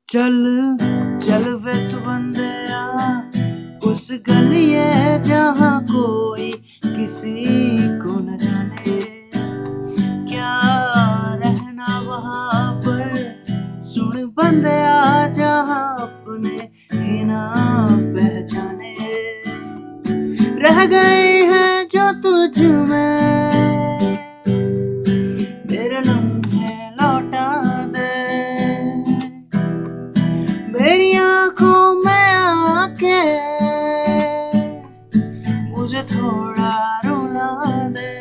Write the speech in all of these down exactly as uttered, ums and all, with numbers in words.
चल चल वे तू बंदिया उस गलिए जहाँ कोई किसी को न जाने, क्या रहना वहाँ पर सुन बंदिया जहाँ अपने ही ना पहचाने। रह गए हैं जो तुझ में मेरे लम्हे लौटा दे, मेरी आँखों में आके मुझे थोड़ा रुला दे।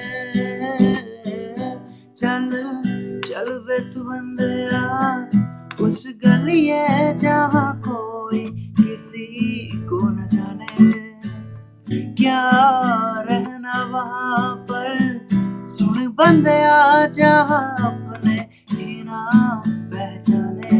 चल चल वे तू बंदिया उस गलिए जहाँ कोई किसी को न जाने, क्या रहना वहाँ पर सुन बंदिया जहाँ अपने ही ना पहचाने।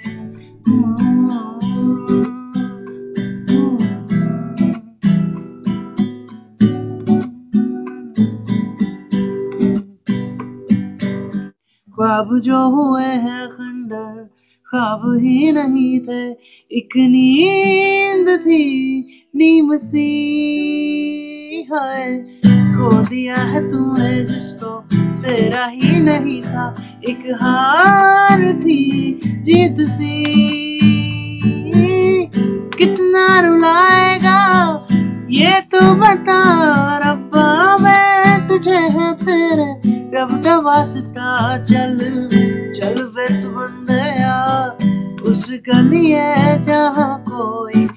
ख्वाब जो हुए हैं खंडर ख्वाब ही नहीं थे, एक नींद थी नीम सी है। खो दिया है तूने जिसको तेरा ही नहीं था, एक हार थी जीत सी। कितना रुलाएगा ये तो बता रब्बा, मैं तुझे है तेरे रब दा वास्ता। चल चल वे तू बंदिया उस गलिए जहाँ कोई